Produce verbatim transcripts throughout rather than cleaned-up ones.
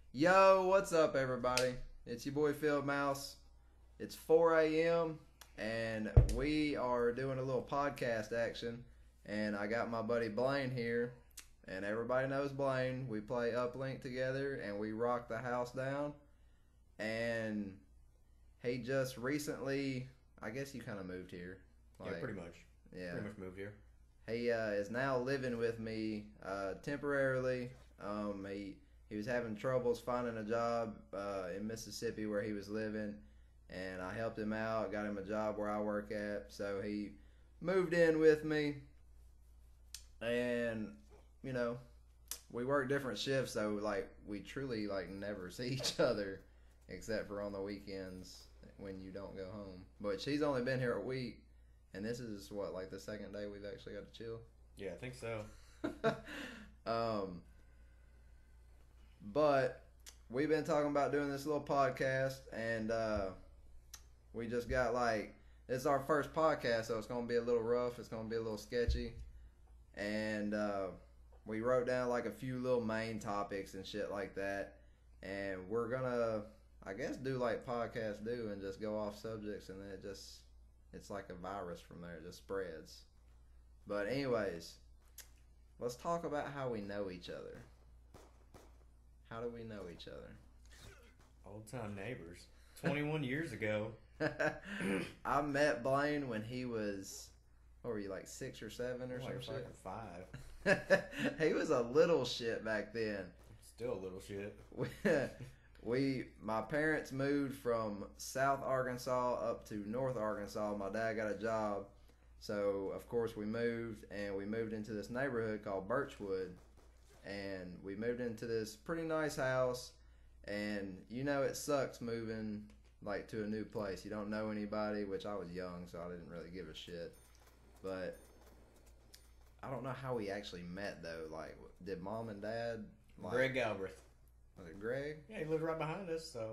Yo, what's up, everybody? It's your boy FieldMouse. It's four a.m. and we are doing a little podcast action. And I got my buddy Blaine here, and everybody knows Blaine. We play Uplink together, and we rock the house down. And he just recently, I guess you kind of moved here. Like, yeah, pretty much. Yeah, pretty much moved here. He uh, is now living with me uh, temporarily. Um, he he was having troubles finding a job uh, in Mississippi where he was living, and I helped him out, got him a job where I work at. So he moved in with me, and you know, we work different shifts, so like we truly like never see each other except for on the weekends when you don't go home. But she's only been here a week. And this is what, like the second day we've actually got to chill? Yeah, I think so. um, but we've been talking about doing this little podcast, and uh, we just got like, it's our first podcast, so it's going to be a little rough. It's going to be a little sketchy. And uh, we wrote down like a few little main topics and shit like that. And we're going to, I guess, do like podcasts do and just go off subjects, and then it just... It's like a virus from there. It just spreads. But anyways, let's talk about how we know each other. How do we know each other? Old time neighbors. twenty-one years ago. I met Blaine when he was, what were you, like six or seven or like some shit? Five. He was a little shit back then. Still a little shit. We, my parents moved from South Arkansas up to North Arkansas. My dad got a job, so of course we moved, and we moved into this neighborhood called Birchwood, and we moved into this pretty nice house, and you know it sucks moving like to a new place. You don't know anybody, which I was young, so I didn't really give a shit, but I don't know how we actually met though. Like, did mom and dad like, Greg Galbraith. Was it Greg? Yeah, he lived right behind us, so.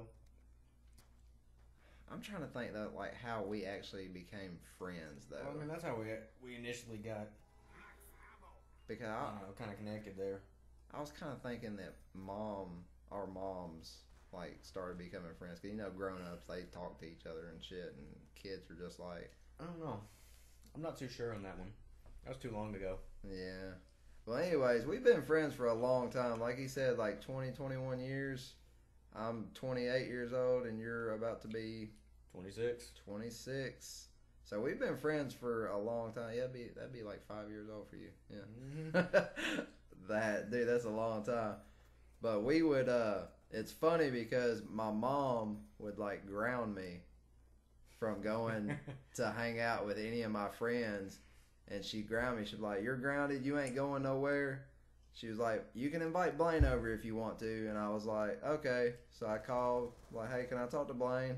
I'm trying to think though, like how we actually became friends though. Well, I mean, that's how we we initially got. Because I, I don't know, kind of connected there. I was kind of thinking that mom, our moms, like started becoming friends. Cause you know, grown ups they talk to each other and shit, and kids are just like. I don't know. I'm not too sure on that one. That was too long ago. Yeah. Well, anyways, we've been friends for a long time. Like he said, like twenty, twenty-one years. I'm twenty-eight years old, and you're about to be... twenty-six. twenty-six. So we've been friends for a long time. Yeah, that'd be, that'd be like five years old for you. Yeah. Mm-hmm. That, dude, that's a long time. But we would... uh It's funny because my mom would, like, ground me from going to hang out with any of my friends. And she ground me. She'd be like, "You're grounded. You ain't going nowhere." She was like, "You can invite Blaine over if you want to." And I was like, "Okay." So I called, like, "Hey, can I talk to Blaine?"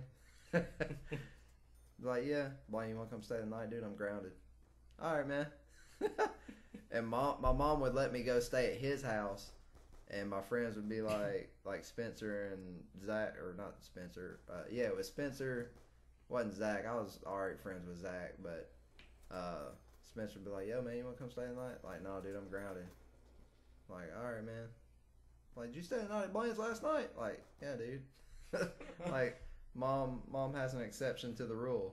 Like, "Yeah, Blaine, you want to come stay the night, dude? I'm grounded." "All right, man." And mom, my mom would let me go stay at his house, and my friends would be like, like Spencer and Zach, or not Spencer. Uh, yeah, it was Spencer. Wasn't Zach. I was alright friends with Zach, but. Uh, Spencer would be like, "Yo, man, you want to come stay the night?" Like, "No, dude, I'm grounded." Like, "All right, man." Like, "Did you stay the night at Blaine's last night?" Like, "Yeah, dude." Like, mom, mom has an exception to the rule.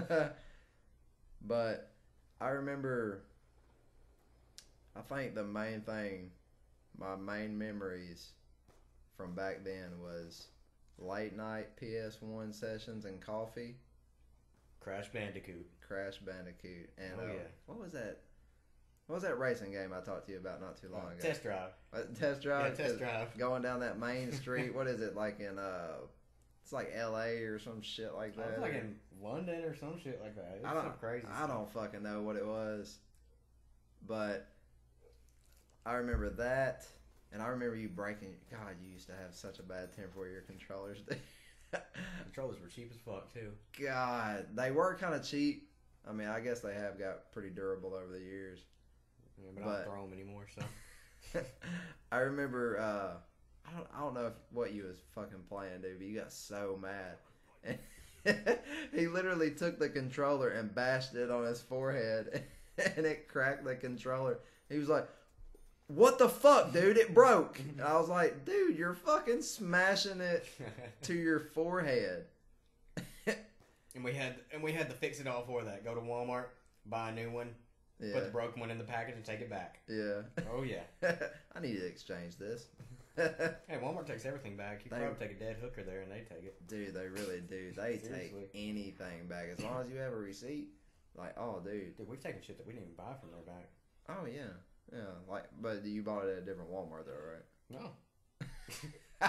But I remember, I think the main thing, my main memories from back then was late night P S one sessions and coffee. Crash Bandicoot. Crash Bandicoot. And oh, uh, yeah. what was that? What was that racing game I talked to you about not too long uh, ago? Test Drive. Uh, test Drive? Yeah, Test Drive. Going down that main street. What is it, like in, uh, it's like L A or some shit like that? It's like in London or some shit like that. It's I don't, some crazy I stuff. don't fucking know what it was. But I remember that. And I remember you breaking, God, you used to have such a bad temper with your controllers. Controllers were cheap as fuck, too. God, they were kind of cheap. I mean, I guess they have got pretty durable over the years. Yeah, but, but I don't throw them anymore, so. I remember, uh, I don't, I don't know if, what you was fucking playing, dude, but you got so mad. And he literally took the controller and bashed it on his forehead, and it cracked the controller. He was like, what the fuck, dude? It broke. And I was like, dude, you're fucking smashing it to your forehead. and we had and we had to fix it all for that. Go to Walmart, buy a new one, yeah. Put the broken one in the package, and take it back. Yeah. Oh yeah. I need to exchange this. Hey, Walmart takes everything back. You can probably take a dead hooker there, and they take it. Dude, they really do. They take anything back as long as you have a receipt. Like, oh, dude. Dude, we've taken shit that we didn't even buy from there back. Oh yeah, yeah. Like, but you bought it at a different Walmart though, right? No.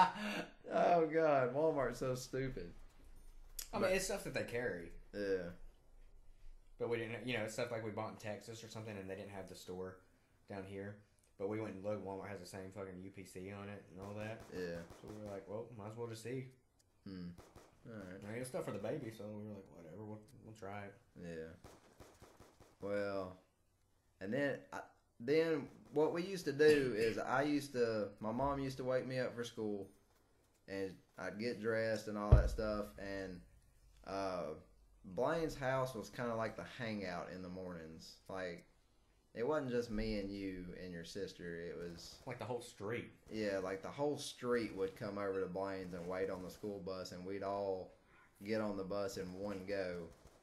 Oh god, Walmart's so stupid. I mean, it's stuff that they carry. Yeah. But we didn't, you know, it's stuff like we bought in Texas or something, and they didn't have the store down here. But we went and looked. Walmart has the same fucking U P C on it and all that. Yeah. So we were like, well, might as well just see. Hmm. All right. I mean, it's stuff for the baby, so we were like, whatever, we'll we'll try it. Yeah. Well, and then I, then what we used to do is I used to my mom used to wake me up for school, and I'd get dressed and all that stuff, and uh, Blaine's house was kind of like the hangout in the mornings, like. It wasn't just me and you and your sister. It was... Like the whole street. Yeah, like the whole street would come over to Blaine's and wait on the school bus, and we'd all get on the bus in one go.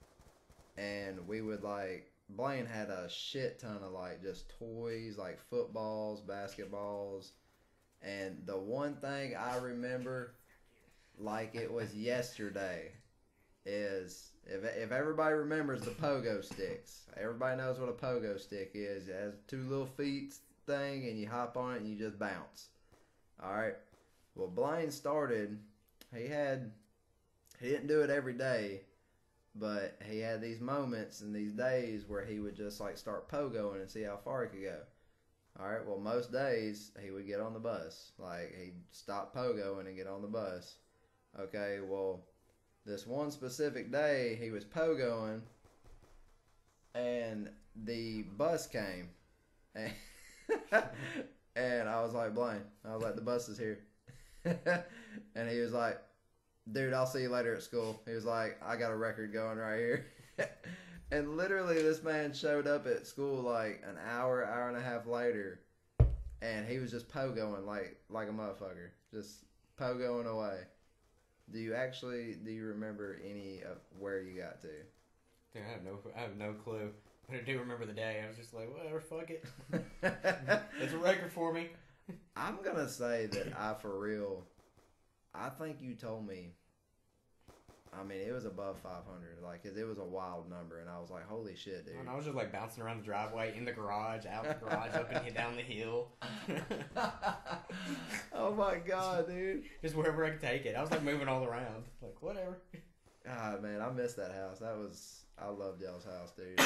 And we would, like... Blaine had a shit ton of, like, just toys, like footballs, basketballs. And the one thing I remember, like it was yesterday, is... If if everybody remembers the pogo sticks, everybody knows what a pogo stick is. It has two little feet thing, and you hop on it and you just bounce. All right. Well, Blaine started. He had. He didn't do it every day, but he had these moments and these days where he would just like start pogoing and see how far he could go. All right. Well, most days he would get on the bus. Like he'd stop pogoing and get on the bus. Okay. Well. This one specific day, he was pogoing, and the bus came, and, and I was like, Blaine, I was like, the bus is here, and he was like, dude, I'll see you later at school. He was like, I got a record going right here, and literally this man showed up at school like an hour, hour and a half later, and he was just pogoing like like a motherfucker, just pogoing away. Do you actually, do you remember any of where you got to? Dude, I have no, I have no clue. But I do remember the day. I was just like, whatever, fuck it. It's a record for me. I'm going to say that I, for real, I think you told me, I mean, it was above five hundred. Like, 'cause it was a wild number. And I was like, holy shit, dude. And I was just like bouncing around the driveway, in the garage, out the garage, up and down the hill. Oh my god, dude. Just wherever I could take it. I was like moving all around. Like, whatever. Ah, man, I missed that house. That was, I loved y'all's house, dude.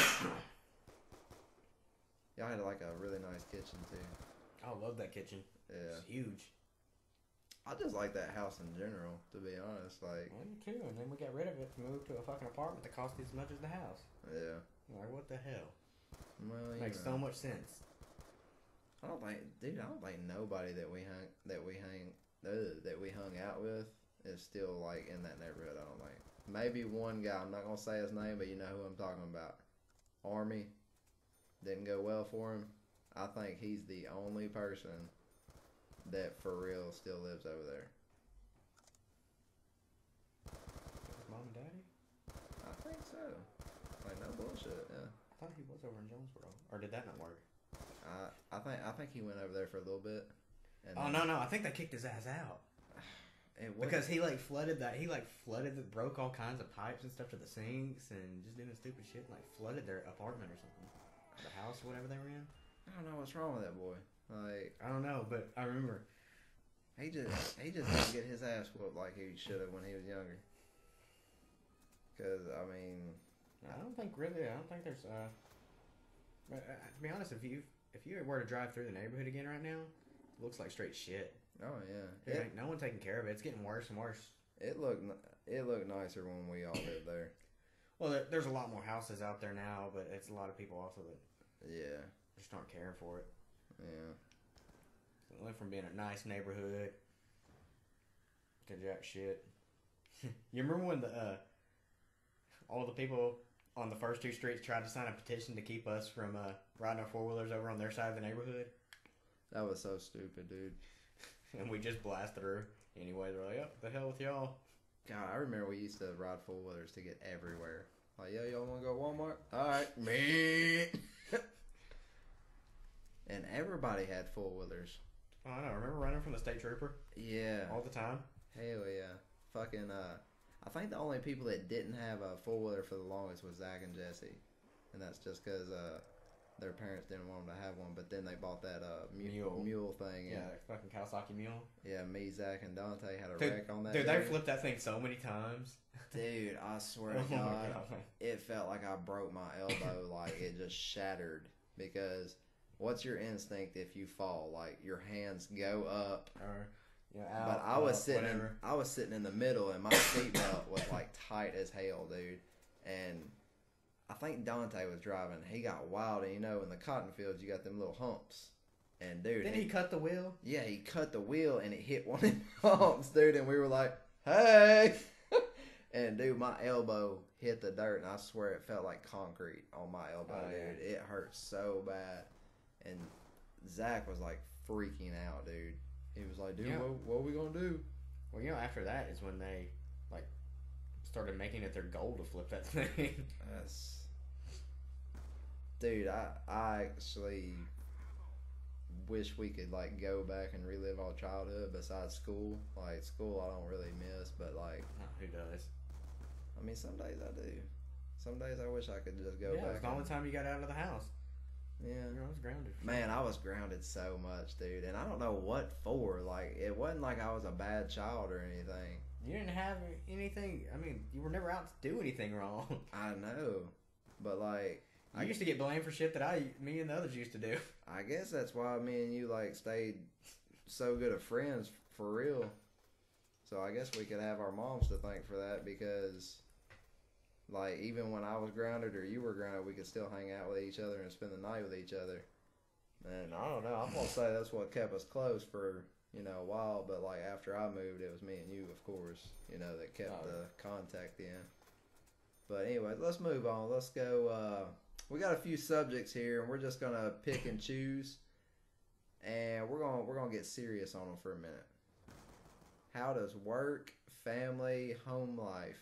Y'all had like a really nice kitchen, too. I love that kitchen. Yeah. It's huge. I just like that house in general, to be honest. Like, I do too, and then we got rid of it to move to a fucking apartment that cost as much as the house. Yeah. Like, what the hell? Well, you Makes know. so much sense. I don't think, dude. I don't think nobody that we hung that we hang uh, that we hung out with is still like in that neighborhood. I don't think. Maybe one guy. I'm not gonna say his name, but you know who I'm talking about. Army. Didn't go well for him. I think he's the only person that for real still lives over there. Mom and Daddy? I think so. Like no bullshit. Yeah. I thought he was over in Jonesboro, or did that not work? I I think I think he went over there for a little bit. And oh no no! I think they kicked his ass out. It because he like flooded that he like flooded the broke all kinds of pipes and stuff to the sinks and just doing stupid shit and, like flooded their apartment or something, or the house or whatever they were in. I don't know what's wrong with that boy. Like I don't know, but I remember he just he just didn't get his ass whooped like he should have when he was younger. Because I mean, I don't think really. I don't think there's. Uh, uh, to be honest, if you if you were to drive through the neighborhood again right now, it looks like straight shit. Oh yeah, It, it, ain't no one taking care of it. It's getting worse and worse. it looked it looked nicer when we all lived there. Well, there, there's a lot more houses out there now, but it's a lot of people also that Yeah, just aren't caring for it. yeah. It went from being a nice neighborhood to jack shit. You remember when the uh, all the people on the first two streets tried to sign a petition to keep us from uh, riding our four wheelers over on their side of the neighborhood? That was so stupid, dude. And we just blasted her anyway. They're like, "Yep, the hell with y'all." God, I remember we used to ride four wheelers to get everywhere. Like, yo, y'all want to go to Walmart? All right, me. And everybody had four wheelers. Oh, I know. Remember running from the state trooper? Yeah. All the time. Hell yeah. Fucking. Uh, I think the only people that didn't have a four wheeler for the longest was Zach and Jesse, and that's just because uh, their parents didn't want them to have one. But then they bought that uh mu- Mule. mule thing. Yeah, And, that fucking Kawasaki mule. yeah, me, Zach, and Dante had a Dude, wreck on that. Dude, day. they flipped that thing so many times. Dude, I swear Oh to my God, God. it felt like I broke my elbow. Like it just shattered. Because what's your instinct if you fall? Like your hands go up. Or, you know, out, But I was up, sitting, in, whatever. I was sitting in the middle, and my seatbelt was like tight as hell, dude. And I think Dante was driving. He got wild, and you know, in the cotton fields, you got them little humps. And dude, Did he cut the wheel? Yeah, he cut the wheel, and it hit one of them humps, dude. And we were like, "Hey!" And dude, my elbow hit the dirt, and I swear it felt like concrete on my elbow, Oh, dude. yeah. It hurt so bad. And Zach was like freaking out, dude. He was like, "Dude, Yeah. what, what are we gonna do?" Well, you know, after that is when they like started making it their goal to flip that thing. That's, dude. I I actually wish we could like go back and relive our childhood. Besides school, like school, I don't really miss, but like, Oh, who does? I mean, some days I do. Some days I wish I could just go Yeah, back. it's the only and- time you got out of the house. yeah. You know, I was grounded. Man, I was grounded so much, dude, and I don't know what for. Like, it wasn't like I was a bad child or anything. You didn't have anything. I mean, you were never out to do anything wrong. I know, but like, I I used to get blamed for shit that I, me and the others used to do. I guess that's why me and you like stayed so good of friends for real. So I guess we could have our moms to thank for that because, like, even when I was grounded or you were grounded, we could still hang out with each other and spend the night with each other. And I don't know. I'm gonna say that's what kept us close for, you know, a while. But like after I moved, it was me and you, of course, you know, that kept Oh. the contact in. But anyway, let's move on. Let's go. Uh, we got a few subjects here, and we're just gonna pick and choose, and we're gonna we're gonna get serious on them for a minute. How does work, family, home life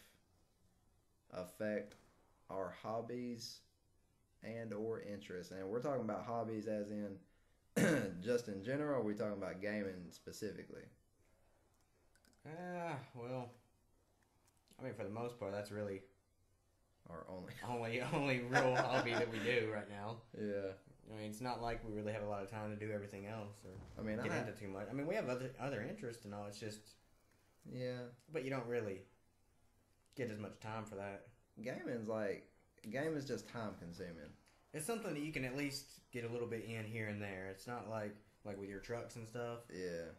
affect our hobbies and or interests? And we're talking about hobbies as in just in general, or are we talking about gaming specifically? Ah, well, I mean, for the most part, that's really Or only only only real hobby that we do right now. Yeah. I mean, it's not like we really have a lot of time to do everything else or I mean, get I into too much. I mean, we have other other interests and all. It's just, yeah. but you don't really get as much time for that. Gaming's like gaming's just time consuming. It's something that you can at least get a little bit in here and there. It's not like like with your trucks and stuff. Yeah.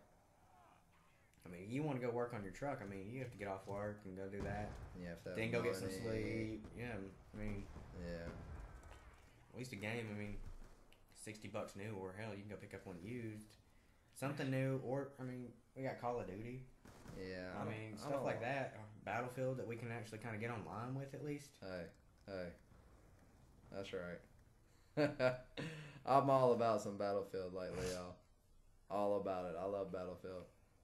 I mean, you want to go work on your truck. I mean, you have to get off work and go do that. You have to have Then go get some money. sleep. Yeah, I mean, Yeah. at least a game. I mean, sixty bucks new, or hell, you can go pick up one used. Something new, or I mean, we got Call of Duty. Yeah. I, don't- mean, I stuff don't- like that. Or Battlefield that we can actually kind of get online with at least. Hey, hey. That's right. I'm all about some Battlefield lately, y'all. All about it. I love Battlefield.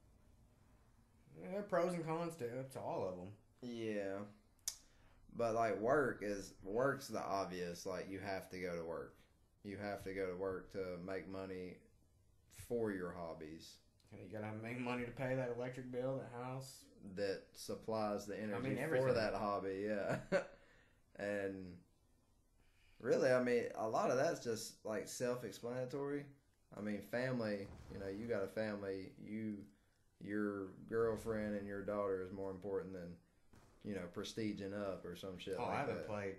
Yeah, there are pros and cons to to all of them. Yeah. But like work is work's the obvious. Like you have to go to work. You have to go to work to make money for your hobbies. You gotta make money to pay that electric bill, that house. That supplies the energy mean, for everything. that hobby, yeah. And really, I mean, a lot of that's just like self-explanatory. I mean, family, you know, you got a family, you, your girlfriend and your daughter is more important than, you know, prestiging up or some shit Oh, like I haven't that. played.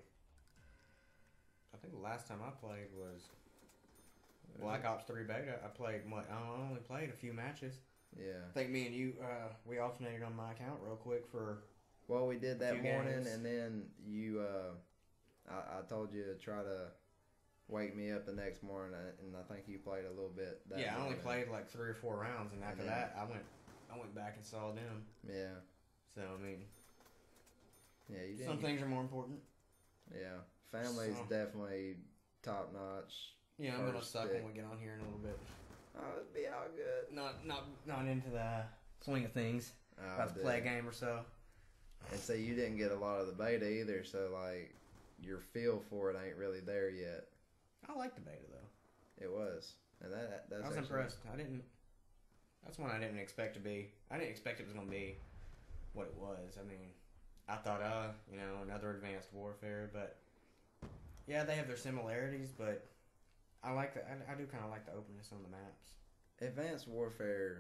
I think the last time I played was Black Ops three beta. I played what? I only played a few matches. Yeah. I think me and you, uh, we alternated on my account real quick for. Well, we did that Few morning, games. and then you, uh, I, I told you to try to wake me up the next morning, and I think you played a little bit. That Yeah, I only morning. played like three or four rounds, and after And then- that, I went, I went back and saw them. Yeah. So I mean, Yeah, you did. some things are more important. Yeah, family's So- definitely top notch. Yeah, I'm gonna First suck pick. when we get on here in a little bit. Oh, it'd be all good. Not not not into the swing of things. Oh, About to dude. play a game or so. And so you didn't get a lot of the beta either, so like your feel for it ain't really there yet. I like the beta though. It was, and that that's I was actually, impressed. I didn't. That's one I didn't expect to be. I didn't expect it was gonna be what it was. I mean, I thought, uh, you know, another Advanced Warfare, but yeah, they have their similarities, but I like the. I, I do kind of like the openness on the maps. Advanced Warfare.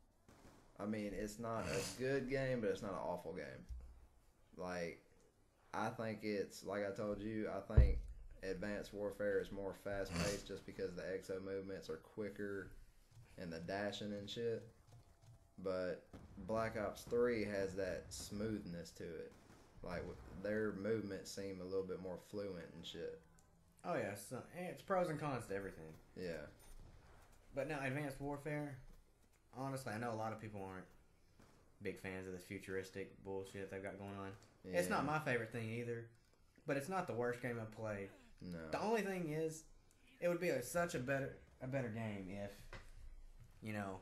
I mean, it's not a good game, but it's not an awful game. Like, I think it's like I told you. I think Advanced Warfare is more fast paced just because the exo movements are quicker and the dashing and shit. But Black Ops three has that smoothness to it. Like, their movements seem a little bit more fluent and shit. Oh yeah, so, it's pros and cons to everything. Yeah. But now Advanced Warfare, honestly, I know a lot of people aren't big fans of this futuristic bullshit they've got going on. Yeah. It's not my favorite thing either, but it's not the worst game I've played. No. The only thing is, it would be a, such a better a better game if, you know,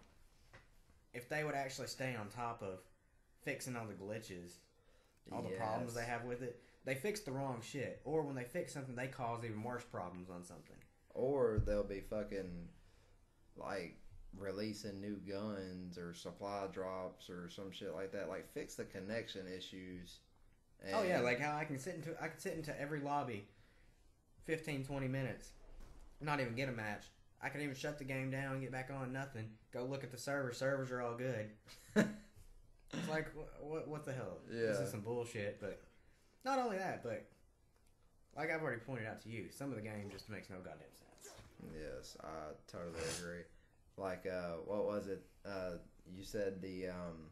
if they would actually stay on top of fixing all the glitches, all the Yes. problems they have with it. They fix the wrong shit, or when they fix something, they cause even worse problems on something. Or they'll be fucking, like, releasing new guns or supply drops or some shit like that. Like, fix the connection issues. And Oh yeah, like how I can sit into I can sit into every lobby, fifteen, twenty minutes, not even get a match. I can even shut the game down, get back on, nothing. Go look at the server. Servers are all good. It's like, what what the hell? Yeah. This is some bullshit. But not only that, but like I've already pointed out to you, some of the game just makes no goddamn sense. Yes, I totally agree. Like, uh, what was it? Uh, you said the, um,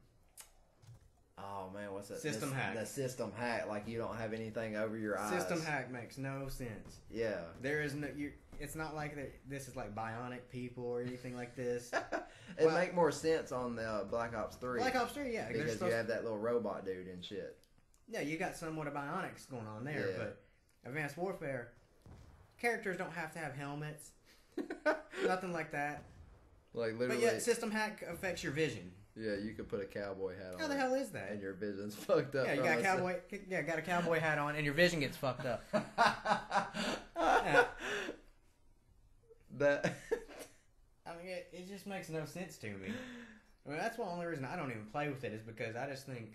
oh man, what's that? System the, hack. The system hack. Like, you don't have anything over your eyes. System hack makes no sense. Yeah. There is no. You, it's not like that. This is like bionic people or anything like this. It Well- make more sense on the uh, Black Ops three. Black Ops three, yeah, they're because you supposed- have that little robot dude and shit. Yeah, you got somewhat of bionics going on there, Yeah. but Advanced Warfare, characters don't have to have helmets, nothing like that. Like, But literally, yet, system hack affects your vision. yeah, you could put a cowboy hat on. How the hell is that? And your vision's fucked up. Yeah, you from got a it. cowboy. Yeah, got a cowboy hat on, and your vision gets fucked up. Yeah. That. I mean, it, it just makes no sense to me. I mean, that's the only reason I don't even play with it is because I just think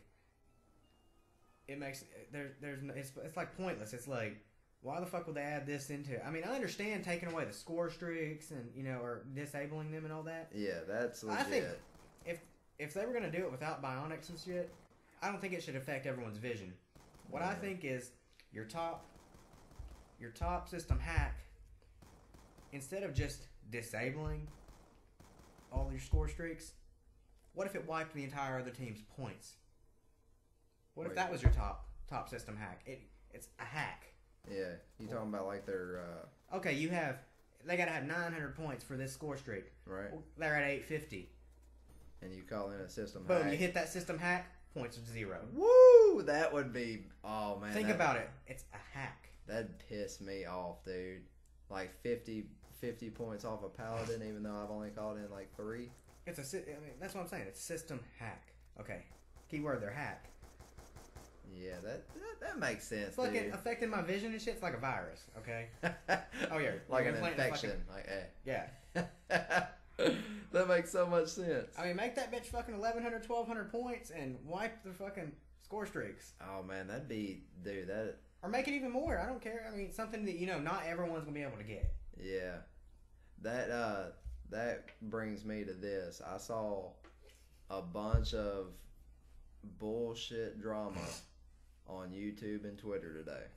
it makes there. There's no, it's it's like pointless. It's like, why the fuck would they add this into it? I mean, I understand taking away the score streaks and you know or disabling them and all that. Yeah, that's legit. I think if if they were gonna do it without bionics and shit, I don't think it should affect everyone's vision. What I Yeah. think is your top your top system hack, instead of just disabling all your score streaks, what if it wiped the entire other team's points? What if Wait. that was your top top system hack? It it's a hack. Yeah, you talking about like their uh, Okay, you have they gotta have nine hundred points for this score streak. right, They're at eight fifty. and you call in a system Boom, hack. you hit that system hack, points are zero. Woo! That would be. Oh man, Think that, about it. It's a hack. That'd piss me off, dude. Like fifty, fifty points off a paladin, even though I've only called in like three. It's a. sy- I mean, that's what I'm saying. It's system hack. Okay. Keyword there, hack. Yeah, that that, that makes sense, It's like dude. it affecting my vision and shit. It's like a virus. Okay. Oh, yeah. like You're an implanting a infection. Like, Yeah. eh. That makes so much sense. I mean, make that bitch fucking eleven hundred, twelve hundred points and wipe the fucking score streaks. Oh man, that'd be, dude. That Or make it even more. I don't care. I mean, something that you know not everyone's gonna be able to get. yeah, that uh, that brings me to this. I saw a bunch of bullshit drama on YouTube and Twitter today,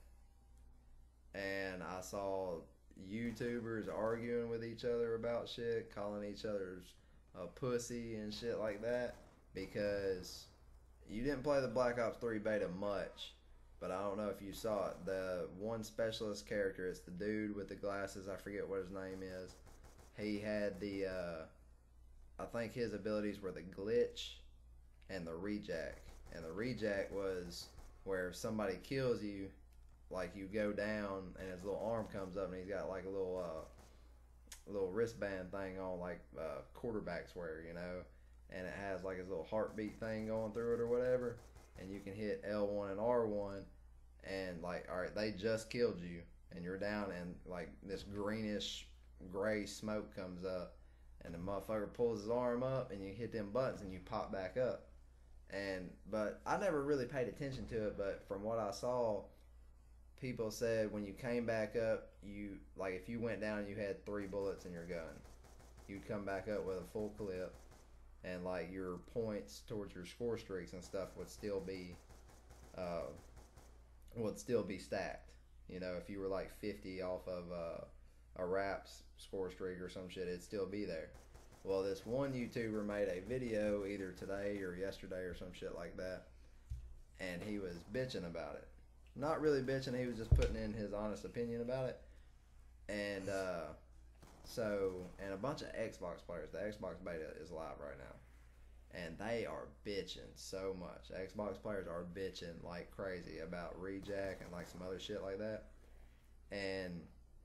and I saw YouTubers arguing with each other about shit, calling each other's a pussy and shit like that, because you didn't play the Black Ops three beta much, but I don't know if you saw it. The one specialist character, it's the dude with the glasses, I forget what his name is. He had the, uh, I think his abilities were the glitch and the rejack. And the rejack was where if somebody kills you, like you go down and his little arm comes up and he's got like a little, uh, little wristband thing on, like uh, quarterbacks wear, you know, and it has like his little heartbeat thing going through it or whatever, and you can hit L one and R one, and like, all right, they just killed you, and you're down, and like this greenish gray smoke comes up, and the motherfucker pulls his arm up, and you hit them buttons, and you pop back up. And but I never really paid attention to it, but from what I saw, people said when you came back up, you like if you went down and you had three bullets in your gun, you'd come back up with a full clip, and like your points towards your score streaks and stuff would still be uh would still be stacked. You know, if you were like fifty off of uh, a Raps score streak or some shit, it'd still be there. Well, this one YouTuber made a video either today or yesterday or some shit like that, and he was bitching about it. Not really bitching, he was just putting in his honest opinion about it. And uh, so, and a bunch of Xbox players, the Xbox beta is live right now, and they are bitching so much. Xbox players are bitching like crazy about rejack and like some other shit like that. And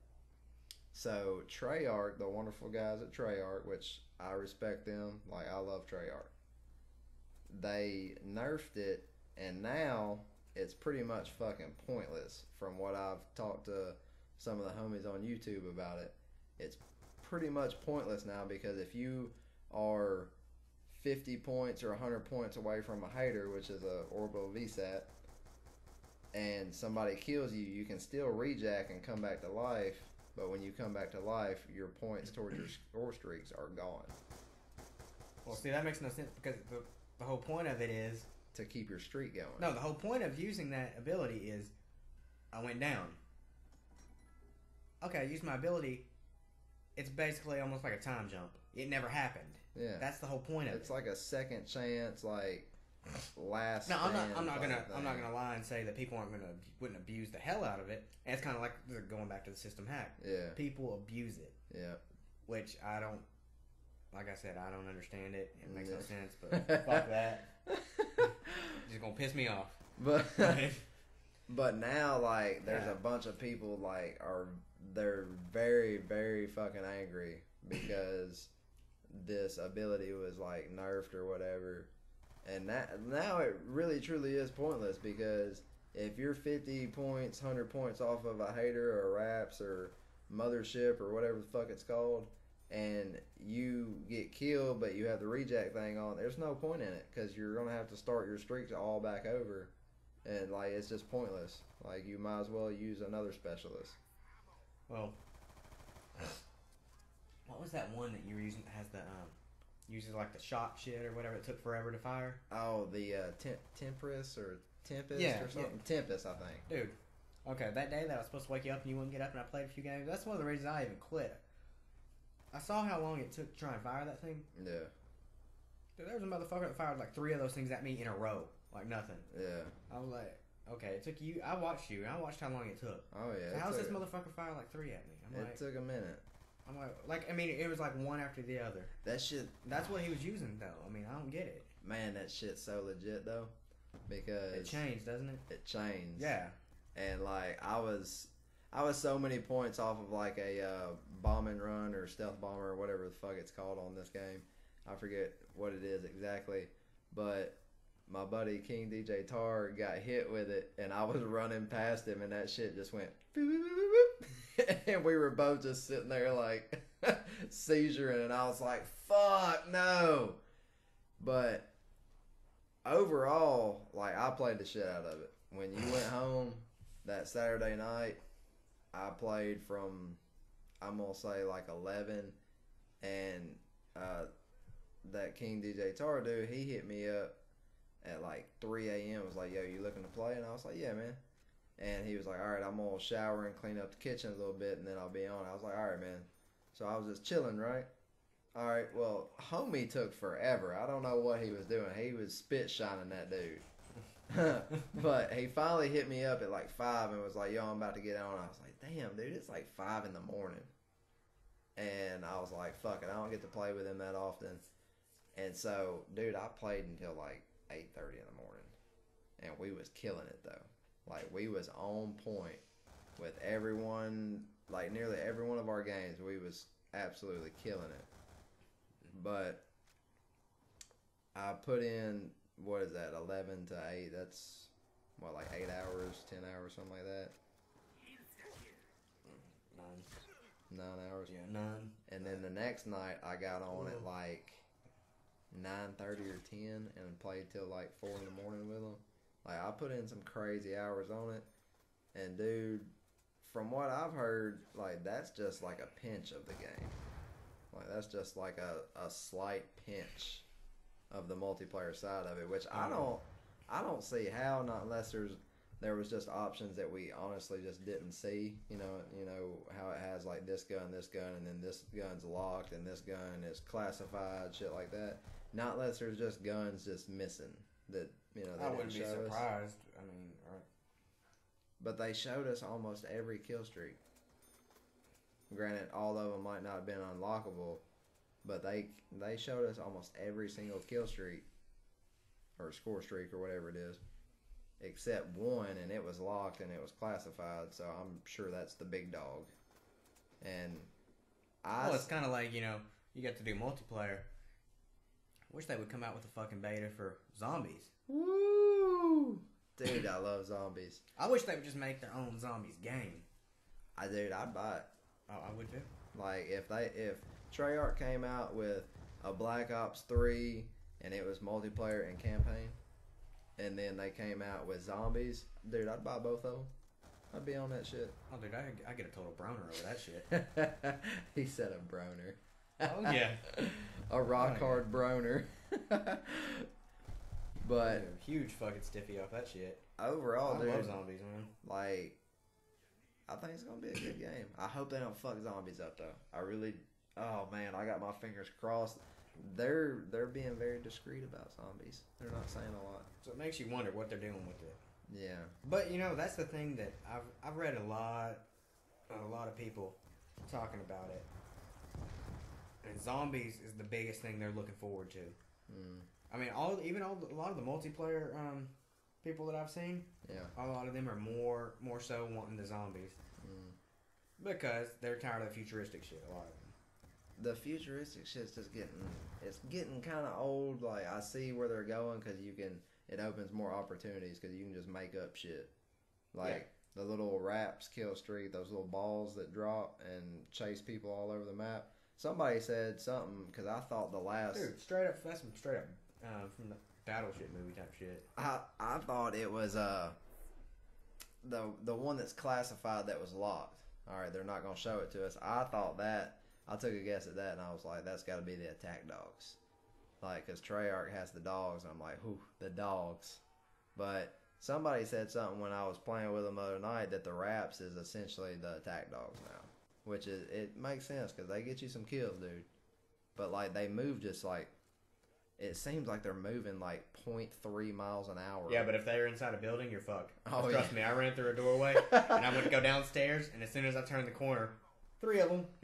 so Treyarch, the wonderful guys at Treyarch, which I respect them, like I love Treyarch, they nerfed it, and now it's pretty much fucking pointless. From what I've talked to some of the homies on YouTube about it, it's pretty much pointless now, because if you are fifty points or one hundred points away from a hater, which is a orbital V SAT, and somebody kills you, you can still rejack and come back to life. But when you come back to life, your points towards your score streaks are gone. Well, see, that makes no sense, because the, the whole point of it is to keep your streak going. No, the whole point of using that ability is I went down. Okay, I used my ability. It's basically almost like a time jump. It never happened. Yeah, that's the whole point of it's it. It's like a second chance, like last. No, I'm not. I'm not gonna. thing. I'm not gonna lie and say that people aren't gonna wouldn't abuse the hell out of it. And it's kind of like going back to the system hack. Yeah, people abuse it. Yeah, which I don't. Like I said, I don't understand it. It makes yeah. no sense. But fuck that. Just gonna piss me off. But but now, like, there's yeah. a bunch of people like are they're very very fucking angry because this ability was like nerfed or whatever, and that now it really truly is pointless, because if you're fifty points, one hundred points off of a hater or Raps or Mothership or whatever the fuck it's called, and you get killed but you have the rejack thing on, there's no point in it, because you're gonna have to start your streaks all back over, and like it's just pointless. Like, you might as well use another specialist. Well, what was that one that you were using that has the um uses like the shot shit or whatever, it took forever to fire? Oh, the uh, Tem- Tempress or Tempest yeah, or something? Yeah. Tempest, I think. Dude, okay, that day that I was supposed to wake you up and you wouldn't get up and I played a few games, that's one of the reasons I even quit. I saw how long it took to try and fire that thing. Yeah. Dude, there was a motherfucker that fired like three of those things at me in a row. Like nothing. Yeah. I was like, okay, it took you. I watched you, and I watched how long it took. Oh, yeah. So how's this motherfucker fire like three at me? I'm it like, took a minute. I'm like, like, I mean, it was like one after the other. That shit. That's what he was using, though. I mean, I don't get it. Man, that shit's so legit, though. Because. It changed, doesn't it? It changed. Yeah. And, like, I was. I was so many points off of like a uh, bomb and run or stealth bomber or whatever the fuck it's called on this game. I forget what it is exactly, but my buddy King D J Tar got hit with it, and I was running past him, and that shit just went boop, boop, boop, boop. And we were both just sitting there like seizuring, and I was like, fuck no. But overall, like, I played the shit out of it. When you went home that Saturday night, I played from, I'm going to say, like eleven, and uh, that King D J Tar dude, he hit me up at like three a.m. was like, yo, you looking to play? And I was like, yeah, man. And he was like, all right, I'm going to shower and clean up the kitchen a little bit, and then I'll be on. I was like, all right, man. So I was just chilling, right? All right, well, homie took forever. I don't know what he was doing. He was spit shining that dude. But he finally hit me up at like five and was like, yo, I'm about to get on. I was like, damn, dude, it's like five in the morning. And I was like, fuck it, I don't get to play with him that often. And so, dude, I played until like eight thirty in the morning. And we was killing it, though. Like, we was on point with everyone, like nearly every one of our games. We was absolutely killing it. But I put in, what is that, eleven to eight? That's, what, like eight hours, ten hours, something like that? Nine. Nine hours? Yeah, nine. And then the next night, I got on at like nine thirty or ten and played till like four in the morning with them. Like, I put in some crazy hours on it. And, dude, from what I've heard, like, that's just like a pinch of the game. Like, that's just like a, a slight pinch of the multiplayer side of it, which I don't I don't see how, not unless there's there was just options that we honestly just didn't see. You know, you know how it has like this gun, this gun, and then this gun's locked, and this gun is classified, shit like that. Not unless there's just guns just missing that, you know, they I didn't wouldn't be show us. surprised. I mean, right. But they showed us almost every kill streak. Granted, all of them might not have been unlockable, but they they showed us almost every single kill streak or score streak or whatever it is, except one, and it was locked and it was classified. So I'm sure that's the big dog. And I well, it's kind of like, you know, you get to do multiplayer. Wish they would come out with a fucking beta for zombies. Woo, dude, I love zombies. I wish they would just make their own zombies game. I dude, I'd buy it. Oh, I would too. Like if they if Treyarch came out with a Black Ops three and it was multiplayer and campaign, and then they came out with zombies, dude, I'd buy both of them. I'd be on that shit. Oh, dude, I, I get a total broner over that shit. He said a broner. Oh yeah, a rock oh, hard yeah. broner. But dude, huge fucking stiffy off that shit. Overall, I dude, love zombies, man. Like, I think it's gonna be a good game. I hope they don't fuck zombies up though. I really. Oh man, I got my fingers crossed. They're they're being very discreet about zombies. They're not saying a lot. So it makes you wonder what they're doing with it. Yeah. But you know, that's the thing that I've I've read a lot, a lot of people talking about it. And zombies is the biggest thing they're looking forward to. Mm. I mean, all even all a lot of the multiplayer um, people that I've seen, Yeah. a lot of them are more more so wanting the zombies Mm. because they're tired of the futuristic shit. A lot of them. The futuristic shit's just getting it's getting kind of old. Like I see where they're going because you can it opens more opportunities because you can just make up shit. Like the little wraps kill streak, those little balls that drop and chase people all over the map. Somebody said something because I thought the last Dude, straight up, that's some straight up uh, from the Battleship movie type shit. I I thought it was uh the the one that's classified that was locked. All right, they're not gonna show it to us. I thought that. I took a guess at that and I was like, that's got to be the attack dogs, like because Treyarch has the dogs. And I'm like, whew, the dogs. But somebody said something when I was playing with them the other night that the wraps is essentially the attack dogs now, which is it makes sense because they get you some kills, dude. But like they move just like. It seems like they're moving like point three miles an hour. Yeah, but if they're inside a building, you're fucked. Oh, trust yeah. me, I ran through a doorway and I went to go downstairs, and as soon as I turned the corner, three of them.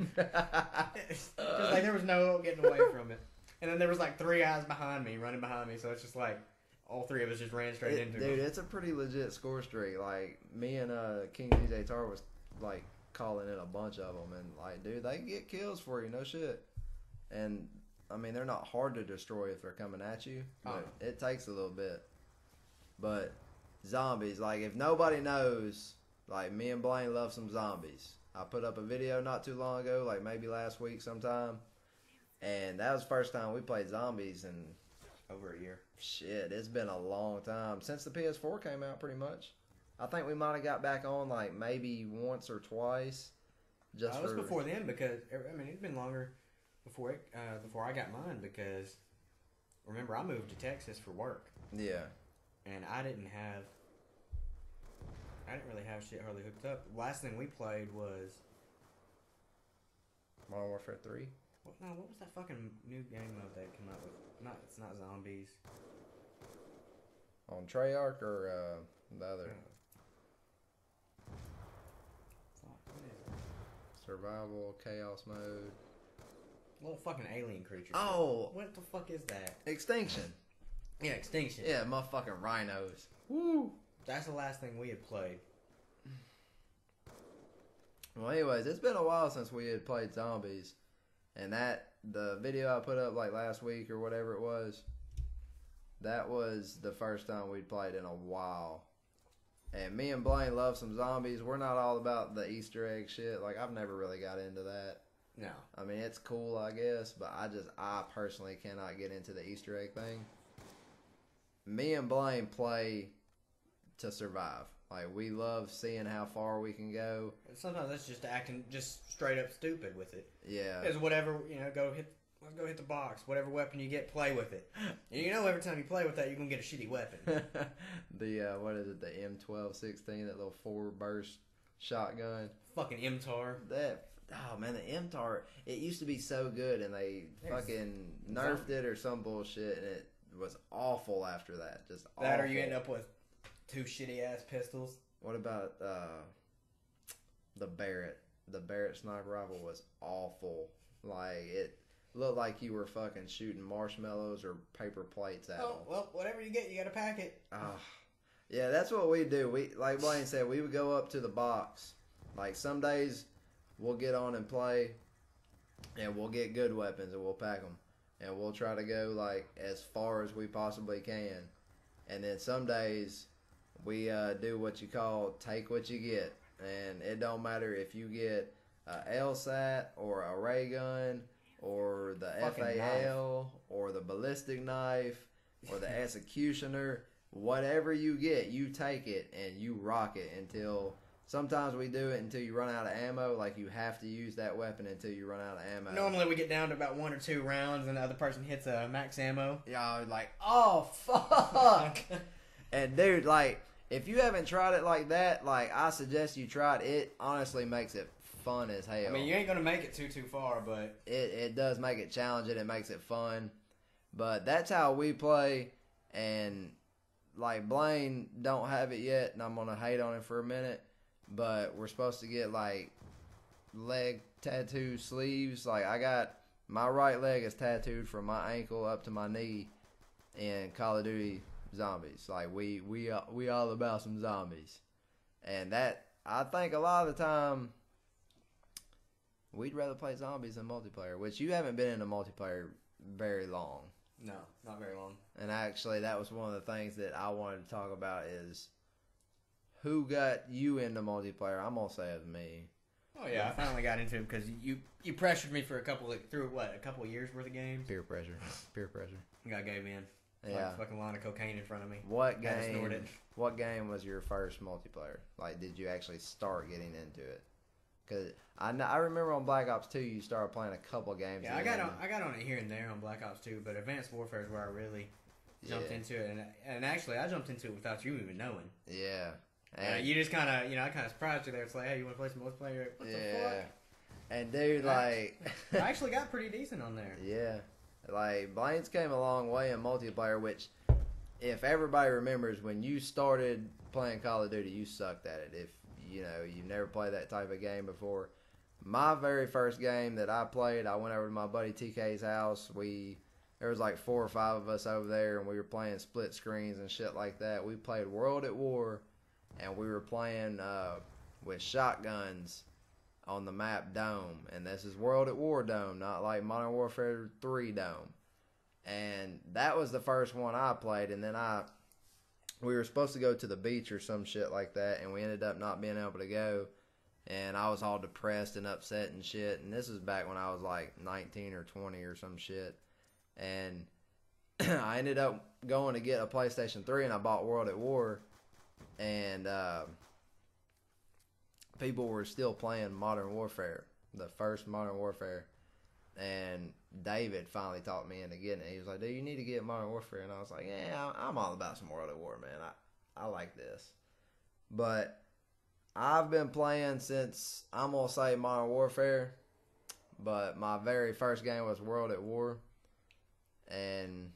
Just like there was no getting away from it. And then there was like three eyes behind me, running behind me, so it's just like all three of us just ran straight it, into dude, them. it's a pretty legit score streak. Like me and uh, King D J Tar was like calling in a bunch of them, and like, dude, they get kills for you, no shit. And I mean, they're not hard to destroy if they're coming at you, but Oh. it takes a little bit. But zombies, like if nobody knows, like me and Blaine love some zombies. I put up a video not too long ago, like maybe last week sometime, and that was the first time we played zombies in Over a year. shit. It's been a long time since the P S four came out, pretty much. I think we might have got back on like maybe once or twice. Just Uh, it was for, before then because I mean it's been longer before it uh, before I got mine because remember I moved to Texas for work yeah. and I didn't have I didn't really have shit hardly hooked up. The last thing we played was Modern Warfare three. what, no what was that fucking new game mode they came out with? Not it's not zombies. On Treyarch or uh, the other Fuck, what is it? survival chaos mode. Little fucking alien creature. Oh, What the fuck is that? Extinction. Yeah, Extinction. Yeah, motherfucking rhinos. Woo. That's the last thing we had played. Well, anyways, it's been a while since we had played zombies, And that, the video I put up like last week or whatever it was, that was the first time we'd played in a while. And me and Blaine love some zombies. We're not all about the Easter egg shit. Like, I've never really got into that. No. I mean, it's cool, I guess, but I just, I personally cannot get into the Easter egg thing. Me and Blaine play to survive. Like, we love seeing how far we can go. Sometimes that's just acting just straight up stupid with it. Yeah. It's whatever, you know, go hit, let's go hit the box. Whatever weapon you get, play with it. And you know every time you play with that, you're going to get a shitty weapon. the, uh, what is it, the M twelve sixteen, that little four burst shotgun. Fucking M T A R. That, oh man, the M T A R, it used to be so good, and they There's fucking nerfed it or some bullshit, and it was awful after that. Just awful. That or you end up with two shitty ass pistols. What about uh, the Barrett? The Barrett sniper rifle was awful. Like, it looked like you were fucking shooting marshmallows or paper plates at Oh, them. well, whatever you get, you gotta pack it. Ah, yeah, that's what we do. We, like Blaine said, we would go up to the box. Like, some days we'll get on and play, and we'll get good weapons, and we'll pack them. And we'll try to go, like, as far as we possibly can. And then some days we uh, do what you call take what you get. And it don't matter if you get a L SAT or a ray gun or the Fucking F A L or the ballistic knife or the executioner. Whatever you get, you take it and you rock it until... Sometimes we do it until you run out of ammo. Like, you have to use that weapon until you run out of ammo. Normally we get down to about one or two rounds and the other person hits a max ammo. Y'all like, oh, fuck. And, dude, like, if you haven't tried it like that, like, I suggest you try it. It honestly makes it fun as hell. I mean, you ain't going to make it too, too far, but... It, it does make it challenging. It makes it fun. But that's how we play. And, like, Blaine don't have it yet, and I'm going to hate on him for a minute. But we're supposed to get, like, leg tattoo sleeves. Like, I got, my right leg is tattooed from my ankle up to my knee in Call of Duty Zombies. Like, we, we, we all about some zombies. And that, I think a lot of the time, we'd rather play zombies than multiplayer. Which, you haven't been in a multiplayer very long. No, not very long. And actually, that was one of the things that I wanted to talk about is... Who got you into multiplayer? I'm gonna say it's me. Oh yeah, I finally got into it because you you pressured me for a couple of, through what, a couple of years worth of games. Peer pressure. Peer pressure. I gave in. Yeah. Like a fucking line of cocaine in front of me. What I just game? snorted. What game was your first multiplayer? Like, did you actually start getting into it? Cause I know, I remember on Black Ops two you started playing a couple games. Yeah, I got on I got on it here and there on Black Ops two, but Advanced Warfare is where I really jumped yeah. into it, and and actually I jumped into it without you even knowing. Yeah. And uh, you just kind of, you know, I kind of surprised you there. It's like, hey, you want to play some multiplayer? What yeah. the fuck? And dude, like, I actually got pretty decent on there. Yeah, like Blaine's came a long way in multiplayer. Which, if everybody remembers, when you started playing Call of Duty, you sucked at it. If you know you've never played that type of game before, my very first game that I played, I went over to my buddy T K's house. We there was like four or five of us over there, and we were playing split screens and shit like that. We played World at War. And we were playing uh, with shotguns on the map Dome. And this is World at War Dome, not like Modern Warfare three Dome. And that was the first one I played. And then I, we were supposed to go to the beach or some shit like that. And we ended up not being able to go. And I was all depressed and upset and shit. And this was back when I was like nineteen or twenty or some shit. And I ended up going to get a PlayStation three and I bought World at War. And uh, people were still playing Modern Warfare, the first Modern Warfare. And David finally talked me into getting it. He was like, dude, you need to get Modern Warfare. And I was like, yeah, I'm all about some World at War, man. I, I like this. But I've been playing since, I'm going to say Modern Warfare. But my very first game was World at War. And...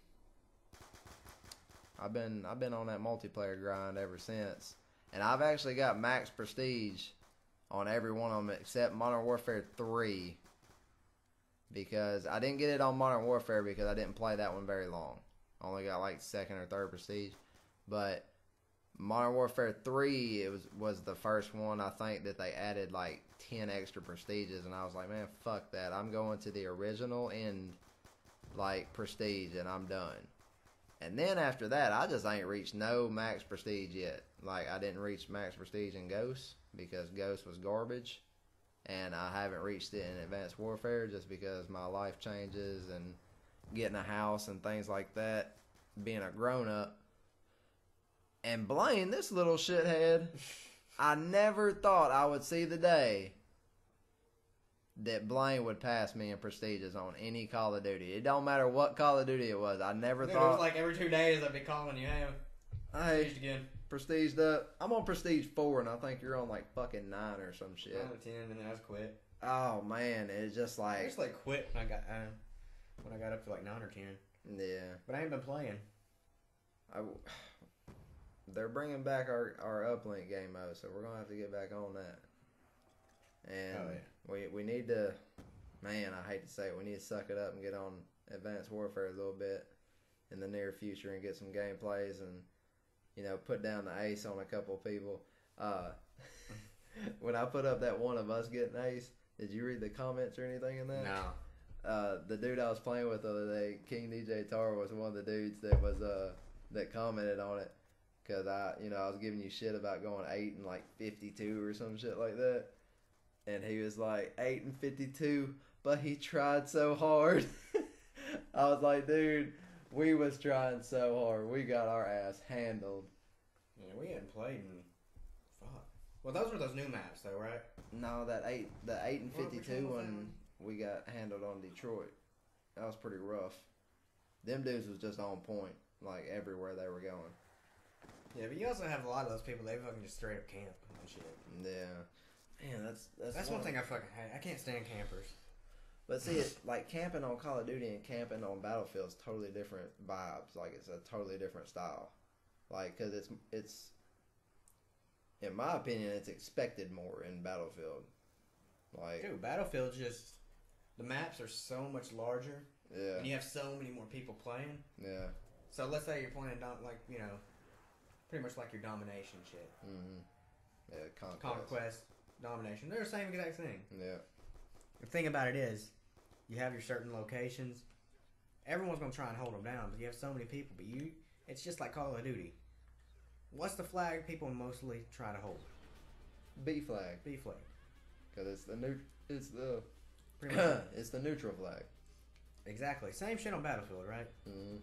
I've been I've been on that multiplayer grind ever since, and I've actually got max prestige on every one of them except Modern Warfare three, because I didn't get it on Modern Warfare because I didn't play that one very long. I only got like second or third prestige, but Modern Warfare three it was was the first one I think that they added like ten extra prestiges, and I was like, man, fuck that. I'm going to the original end, like, prestige, and I'm done. And then after that, I just ain't reached no max prestige yet. Like, I didn't reach max prestige in Ghost because Ghost was garbage. And I haven't reached it in Advanced Warfare just because my life changes and getting a house and things like that, being a grown-up. And Blaine, this little shithead, I never thought I would see the day that Blaine would pass me in prestiges on any Call of Duty. It don't matter what Call of Duty it was. I never Dude, thought. It was like every two days I'd be calling you, hey, Hey, prestiged again. Prestiged up. I'm on Prestige four, and I think you're on like fucking nine or some shit. nine or ten, and then I just quit. Oh man, it's just like I just like quit when I got uh, when I got up to like nine or ten. Yeah. But I ain't been playing. I, they're bringing back our, our Uplink game mode, so we're gonna have to get back on that. And Oh, yeah. we we need to, man, I hate to say it, we need to suck it up and get on Advanced Warfare a little bit in the near future and get some gameplays and, you know, put down the ace on a couple people. Uh, when I put up that one of us getting ace, did you read the comments or anything in that? No. Uh, the dude I was playing with the other day, King D J Tar, was one of the dudes that was uh that commented on it, cause I, you know, I was giving you shit about going eight and like fifty-two or some shit like that, and he was like eight and fifty-two, but he tried so hard. I was like, dude, we was trying so hard, we got our ass handled. Yeah, we hadn't played in fuck. Well, those were those new maps, though, right? No, that eight, the eight and What, which fifty-two one was that one, one? we got handled on Detroit. That was pretty rough. Them dudes was just on point, like everywhere they were going. Yeah, but you also have a lot of those people. They fucking just straight up camp and shit. Yeah, man, that's that's, That's one thing I fucking hate. I can't stand campers. But see, it like camping on Call of Duty and camping on Battlefield's totally different vibes. Like it's a totally different style. Like, cause it's it's, in my opinion, it's expected more in Battlefield. Like, Dude, Battlefield's just the maps are so much larger, yeah, and you have so many more people playing. yeah, So let's say you're playing dom- like you know, pretty much like your domination shit, mm-hmm. Yeah, conquest. conquest, domination. They're the same exact thing. Yeah, The thing about it is, you have your certain locations. Everyone's gonna try and hold them down, but you have so many people. But you, it's just like Call of Duty. What's the flag people mostly try to hold? B flag, B flag. cause it's the new, it's the, Pretty much. it's the neutral flag. Exactly. Same shit on Battlefield, right? Mm-hmm.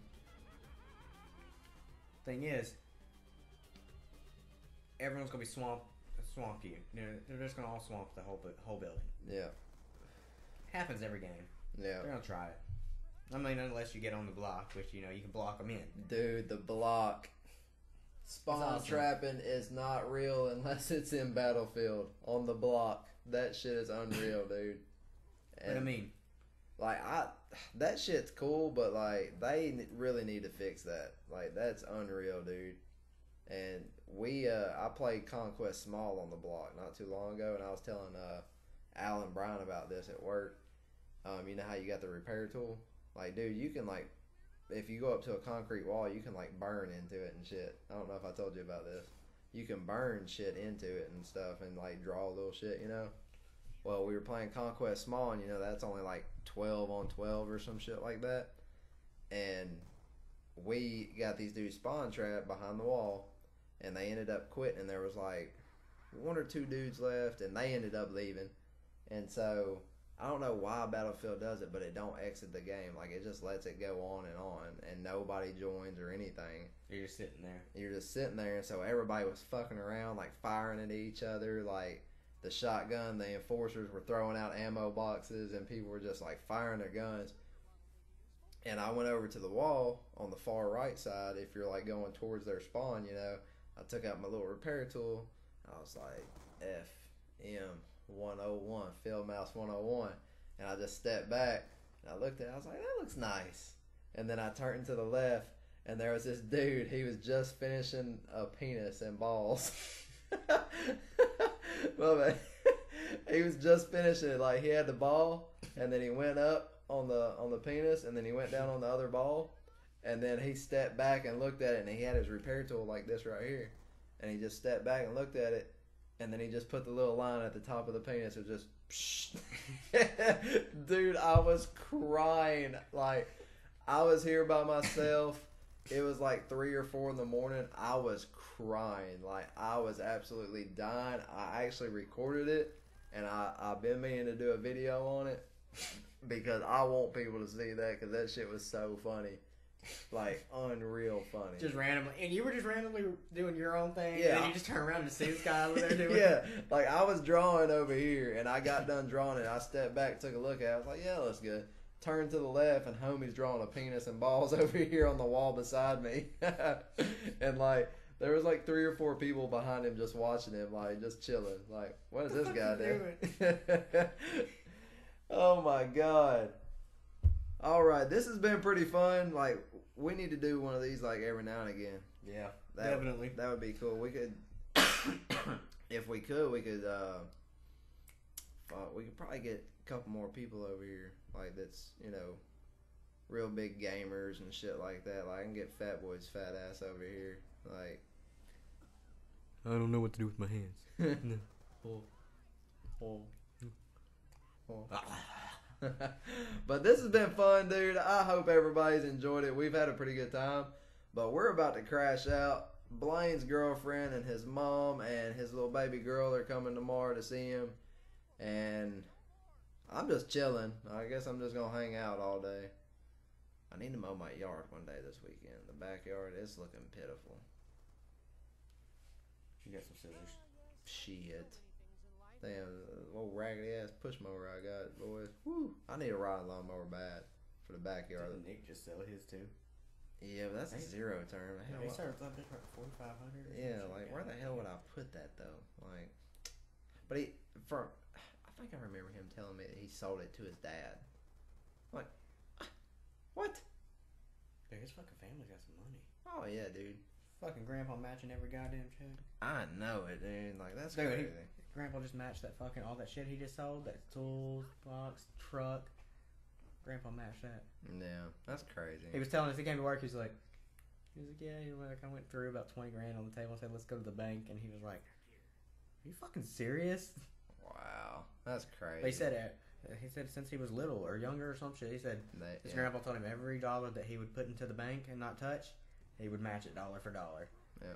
Thing is, everyone's gonna be swamp, swamp you. You know, they're just gonna all swamp the whole bu- whole building. Yeah, Happens every game. yeah. They're gonna try it. I mean, unless you get on the block, which you know you can block them in. Dude, the block. Spawn awesome. trapping is not real unless it's in Battlefield. On the block. That shit is unreal, dude. But I mean, like, I, that shit's cool, but, like, they n- really need to fix that. Like, that's unreal, dude. And we, uh, I played Conquest Small on the block not too long ago, and I was telling, uh, Alan Brown about this at work. Um, you know how you got the repair tool? Like, dude, you can, like, if you go up to a concrete wall, you can, like, burn into it and shit. I don't know if I told you about this. You can burn shit into it and stuff and, like, draw a little shit, you know? Well, we were playing Conquest Small, and, you know, that's only, like, twelve on twelve or some shit like that. And we got these dudes spawn trapped behind the wall, and they ended up quitting, and there was, like, one or two dudes left, and they ended up leaving. And so, I don't know why Battlefield does it, but it don't exit the game. Like, it just lets it go on and on, and nobody joins or anything. you're just sitting there. You're just sitting there, and so everybody was fucking around, like, firing at each other. Like, the shotgun, the enforcers were throwing out ammo boxes, and people were just, like, firing their guns. And I went over to the wall on the far right side. If you're, like, going towards their spawn, you know, I took out my little repair tool. I was like, F M one oh one, FieldMouse one oh one. And I just stepped back, and I looked at it. I was like, that looks nice. And then I turned to the left, and there was this dude. He was just finishing a penis and balls. Well, man, he was just finishing it. Like, he had the ball, and then he went up on the on the penis, and then he went down on the other ball, and then he stepped back and looked at it, and he had his repair tool like this right here, and he just stepped back and looked at it, and then he just put the little line at the top of the penis. It was just, dude, I was crying. Like, I was here by myself. It was like three or four in the morning. I was crying. Like, I was absolutely dying. I actually recorded it, and I, I've been meaning to do a video on it because I want people to see that because that shit was so funny. Like, unreal funny. Just randomly. And you were just randomly doing your own thing? Yeah. And then you just turn around to see this guy over there doing Yeah. Like, I was drawing over here, and I got done drawing it. I stepped back, took a look at it. I was like, yeah, that's good. Turned to the left, and homie's drawing a penis and balls over here on the wall beside me. And, like, there was, like, three or four people behind him just watching him, like, just chilling. Like, what is this guy doing? Oh, my God. All right, this has been pretty fun. Like, we need to do one of these like every now and again. Yeah, that, definitely. That would be cool. We could, if we could, we could. Uh, uh, we could probably get a couple more people over here. Like that's you know, real big gamers and shit like that. Like I can get Fat Boy's fat ass over here. Like, I don't know what to do with my hands. No. Oh. Oh. Oh. But this has been fun, dude. I hope everybody's enjoyed it. We've had a pretty good time. But we're about to crash out. Blaine's girlfriend and his mom and his little baby girl are coming tomorrow to see him. And I'm just chilling. I guess I'm just going to hang out all day. I need to mow my yard one day this weekend. The backyard is looking pitiful. You got some scissors. Shit. Damn, old raggedy ass push mower I got, boys. Woo! I need a riding lawnmower bad for the backyard. Didn't Nick just sell his too? Yeah, but that's a zero term. Yeah, Hell, he started up different forty-five hundred. yeah, like where the hell would I put that though? Like, but he for I think I remember him telling me that he sold it to his dad. Like, what? Dude, his fucking family's got some money. Oh yeah, dude. Fucking grandpa matching every goddamn check. I know it, dude. Like that's Dude, crazy. he- Grandpa just matched that fucking all that shit he just sold. That tools, box, truck. Grandpa matched that. Yeah, that's crazy. He was telling us he came to work. He's like, he was like, yeah. He was like, I went through about twenty grand on the table and said, let's go to the bank. And he was like, are you fucking serious? Wow, that's crazy. They said it. He said since he was little or younger or some shit. He said They, his yeah. grandpa told him every dollar that he would put into the bank and not touch, he would match it dollar for dollar. Yeah.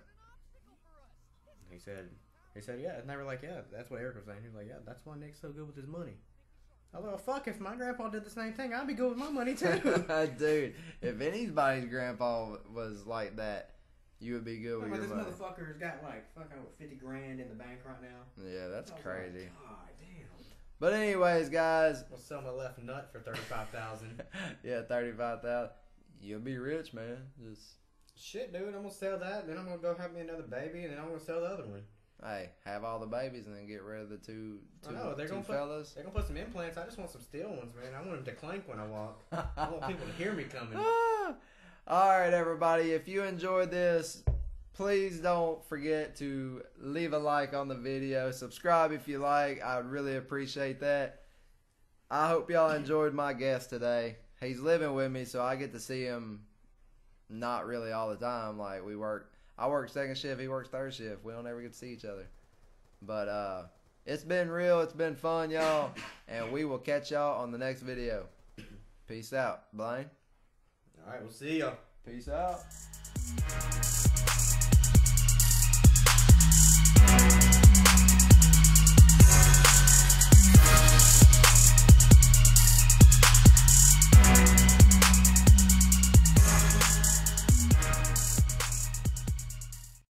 He said. He said, yeah, and they were like, yeah, that's what Eric was saying. He was like, yeah, that's why Nick's so good with his money. I was like, well, fuck, if my grandpa did the same thing, I'd be good with my money too. Dude, if anybody's grandpa was like that, you would be good with Like, your this money. motherfucker's got like fucking what, fifty grand in the bank right now. Yeah, that's I was crazy. Like, God damn. But anyways, guys. I'll sell my left nut for thirty-five thousand dollars. Yeah, thirty-five thousand dollars. You'll be rich, man. Just Shit, dude, I'm going to sell that, and then I'm going to go have me another baby, and then I'm going to sell the other one. Hey, have all the babies and then get rid of the two, two, I know, they're two gonna fellas. Put, they're going to put some implants. I just want some steel ones, man. I want them to clank when I walk. I want people to hear me coming. Ah. All right, everybody. If you enjoyed this, please don't forget to leave a like on the video. Subscribe if you like. I would really appreciate that. I hope y'all enjoyed my guest today. He's living with me, so I get to see him not really all the time. Like, we work. I work second shift. He works third shift. We don't ever get to see each other. But uh, it's been real. It's been fun, y'all. And we will catch y'all on the next video. Peace out. Blaine? All right, we'll see ya. Peace out.